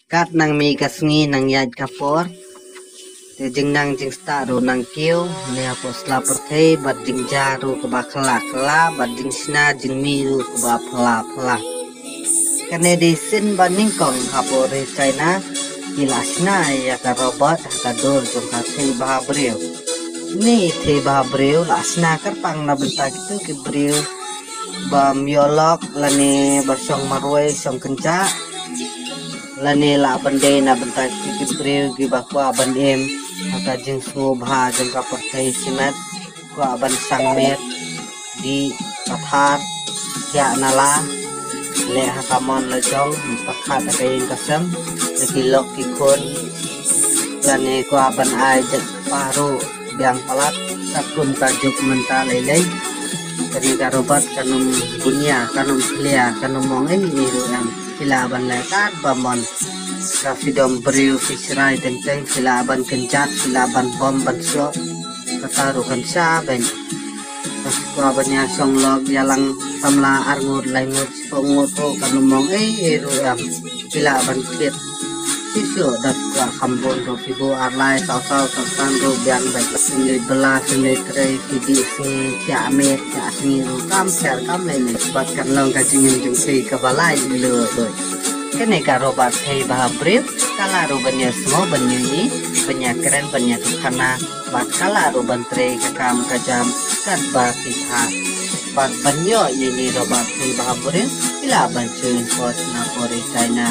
Kat nang mi kasngi nang yad kapor. Te jing nang jing staro nang kiu. Ne apo slapor te bat jing jaru ke ba kala bat jing sina jing miru ke ba pala. Kane di sin ba ningkong kapore China. Ilasna ya ka robot ka dor jong ka te ba breu. Ni te ba breu lasna karpang na bentak itu ke breu. Ba miolok lani bersong marwai song kenca. Lani la bande na bentak ke breu gi bakwa bandem. Aka jeng sungu bha jeng ka pertai simet ko aban sangmet di pathar ya nala le hakamon le jong pakhat kain kasam kilok kikon lane ko aban ai jek paru biang palat sakum kajuk menta lelei kari karobat kanum punya kanum klia kanum mongen iru yang kilaban lekat bamon Kasidom beriu fisrai tenteng silaban kencat silaban bom banso katarukan saben kaskuabanya songlog yalang tamla arngur langut pongoto kanumong eru yang silaban klit sisu dat kwa kambon ro fibo arlai sausau sasan ro biang baik sini belas sini trei fidi sini kiamet sini ro kam ser kam lele batkan long kajingin jungsi kabalai lele kene karobat hei bahabril kala rubanya semua benyui banyak keren banyak tukana bat kala ruban tre kakam kajam kan bakita bat banyo ini robat hei bahabril ila bancuin pos na pori China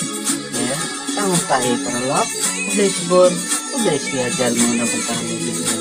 ya tanggung tahi perlok udah sebur udah siajar mau na bentang